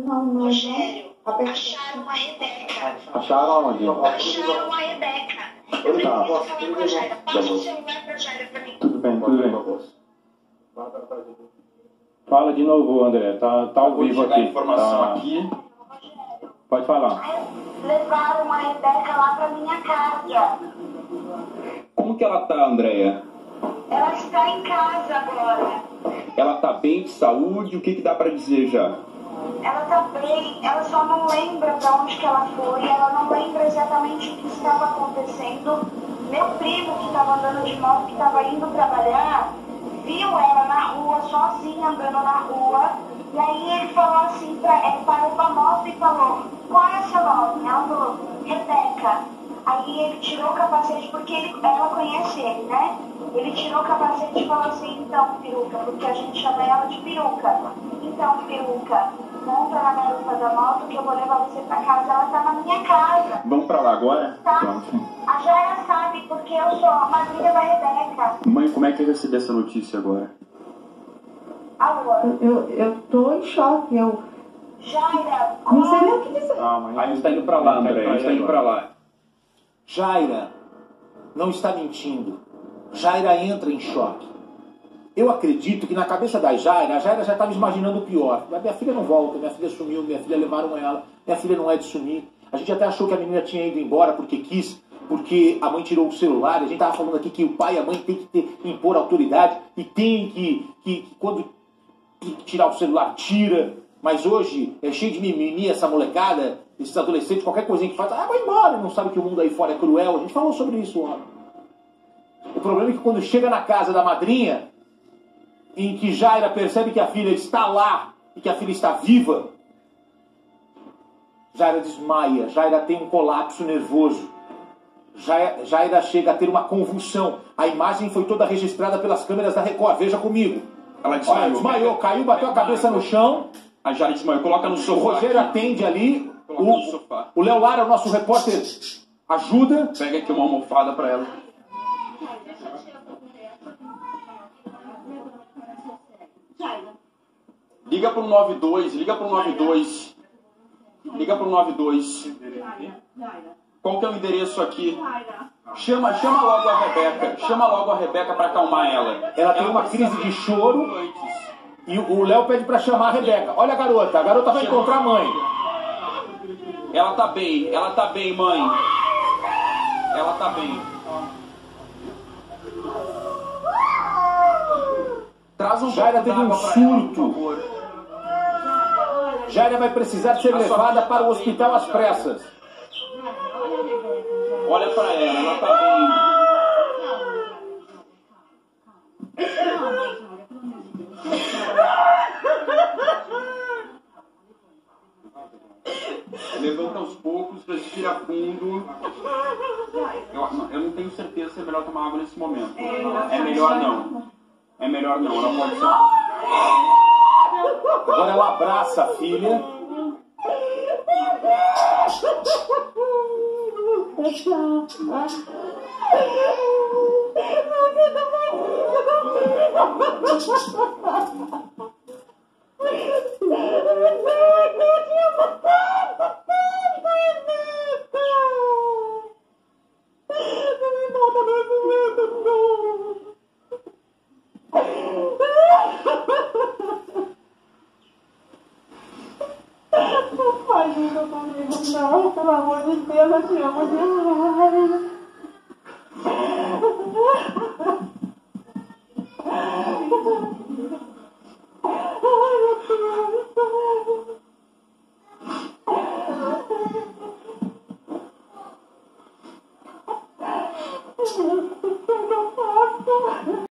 Rogério, acharam a Rebeca. Acharam aonde? Acharam a Rebeca. Eu preciso falar com a Jaira. Passa o celular pra Jaira pra mim. Tudo bem, tudo bem. Fala de novo, André. Tá ao vivo aqui. Informação aqui. Pode falar. Levaram a Rebeca lá pra minha casa. Como que ela tá, Andréia? Ela está em casa agora. Ela tá bem de saúde? O que dá pra dizer já? Ela tá bem, ela só não lembra pra onde que ela foi, ela não lembra exatamente o que estava acontecendo. Meu primo, que estava andando de moto, que estava indo trabalhar, viu ela na rua, sozinha, andando na rua, e aí ele falou assim, parou com a moto e falou, qual é seu nome? Ela falou, Rebeca. Aí ele tirou o capacete, porque ela conhece ele, né? Ele tirou o capacete e falou assim, então, peruca, porque a gente chama ela de peruca. Então, peruca, monta na garupa da moto que eu vou levar você pra casa. Ela tá na minha casa. Vamos pra lá agora? Tá? A Jaira sabe, porque eu sou a madrinha da Rebeca. Mãe, como é que eu recebi essa notícia agora? Alô? Eu tô em choque, Jaira, não sei nem o que dizer. A gente tá indo pra lá, André. A gente tá indo pra lá. Jaira não está mentindo. Jaira entra em choque. Eu acredito que na cabeça da Jaira, a Jaira já estava imaginando o pior. Minha filha não volta, minha filha sumiu, minha filha levaram ela, minha filha não é de sumir. A gente até achou que a menina tinha ido embora porque quis, porque a mãe tirou o celular. A gente estava falando aqui que o pai e a mãe tem que impor autoridade e tem que quando tirar o celular, tira. Mas hoje é cheio de mimimi essa molecada, esses adolescentes, qualquer coisinha que faz, vai embora, não sabe que o mundo aí fora é cruel. A gente falou sobre isso ontem. O problema é que quando chega na casa da madrinha, em que Jaira percebe que a filha está lá e que a filha está viva, Jaira desmaia, Jaira tem um colapso nervoso, Jaira chega a ter uma convulsão. A imagem foi toda registrada pelas câmeras da Record, veja comigo. Ela desmaiou. Olha, desmaiou, caiu, bateu a cabeça no chão. A Jaira desmaiou, coloca no O sofá. Rogério aqui. atende ali. Coloca no sofá. O Léo Lara, o nosso repórter, ajuda. Pega aqui uma almofada pra ela. Liga pro 92, liga pro 92. Liga pro 92. Qual que é o endereço aqui? Chama logo a Rebeca. Chama logo a Rebeca pra acalmar ela. Ela tem uma crise de choro e o Léo pede pra chamar a Rebeca. Olha a garota vai encontrar a mãe. Ela tá bem, mãe. Ela tá bem. Traz um Jaira teve um d'água pra ela, por surto. favor. Jaira vai precisar ser levada para o hospital às pressas. Olha pra ela tá bem. Levanta aos poucos, respira fundo. Eu não tenho certeza se é melhor tomar água nesse momento. É melhor não. É melhor não, ela pode ser... Agora ela abraça a filha. Não faz isso comigo, não. Pelo amor de Deus, eu te amo demais.